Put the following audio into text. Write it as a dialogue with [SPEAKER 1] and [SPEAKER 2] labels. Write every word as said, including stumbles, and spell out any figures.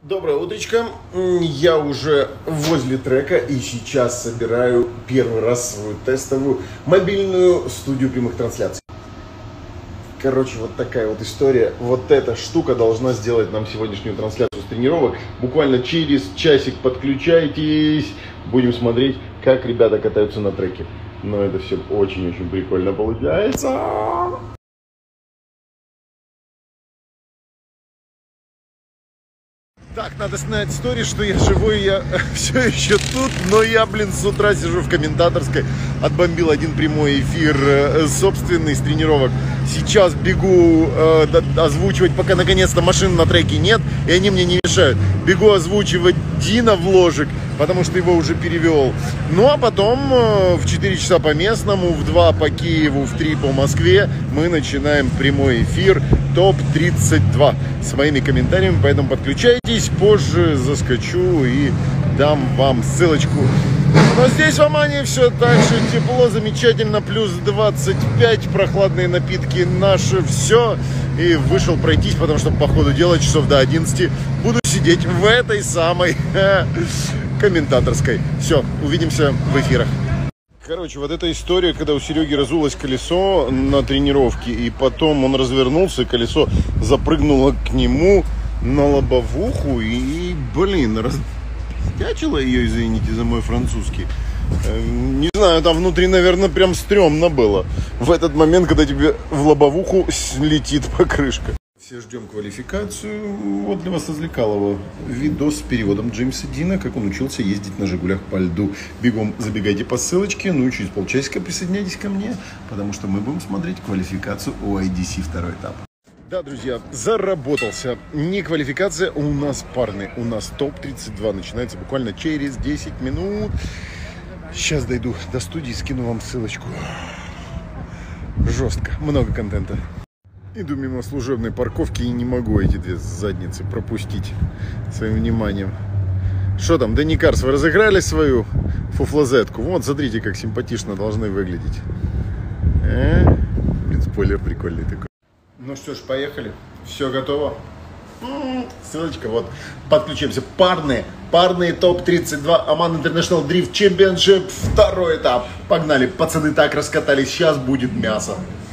[SPEAKER 1] Доброе утречко, я уже возле трека и сейчас собираю первый раз свою тестовую мобильную студию прямых трансляций. Короче, вот такая вот история. Вот эта штука должна сделать нам сегодняшнюю трансляцию с тренировок. Буквально через часик подключайтесь, будем смотреть, как ребята катаются на треке. Но это все очень-очень прикольно получается. Так, надо снять историю, что я живой, я все еще тут, но я, блин, с утра сижу в комментаторской, отбомбил один прямой эфир э, собственный с тренировок. Сейчас бегу э, озвучивать, пока наконец-то машин на треке нет, и они мне не мешают. Бегу озвучивать Дина вложек, потому что его уже перевел. Ну, а потом э, в четыре часа по местному, в два по Киеву, в три по Москве мы начинаем прямой эфир топ тридцать два с моими комментариями, поэтому подключайтесь, позже заскочу и дам вам ссылочку. Но здесь в Омане все так же тепло, замечательно, плюс двадцать пять, прохладные напитки, наше все. И вышел пройтись, потому что по ходу дела часов до одиннадцати буду сидеть в этой самой комментаторской. Все, увидимся в эфирах. Короче, вот эта история, когда у Сереги разулось колесо на тренировке, и потом он развернулся, и колесо запрыгнуло к нему на лобовуху, и, блин, раздячило ее, извините за мой французский. Не знаю, там внутри, наверное, прям стрёмно было в этот момент, когда тебе в лобовуху летит покрышка. Все ждем квалификацию. Вот для вас развлекалого видос с переводом Джеймса Дина, как он учился ездить на «Жигулях» по льду. Бегом забегайте по ссылочке, ну и через полчасика присоединяйтесь ко мне, потому что мы будем смотреть квалификацию о ай ди си второй этап. Да, друзья, заработался. Не квалификация, у нас парный. У нас топ тридцать два начинается буквально через десять минут. Сейчас дойду до студии, скину вам ссылочку. Жестко, много контента. Иду мимо служебной парковки и не могу эти две задницы пропустить своим вниманием. Что там, Дэнни Карс, вы разыграли свою фуфлозетку? Вот, смотрите, как симпатично должны выглядеть. Э? Блин, спойлер прикольный такой. Ну что ж, поехали. Все готово. Ссылочка, вот, подключаемся. Парные, парные топ тридцать два Оман International Drift Championship, второй этап. Погнали, пацаны так раскатались, сейчас будет мясо.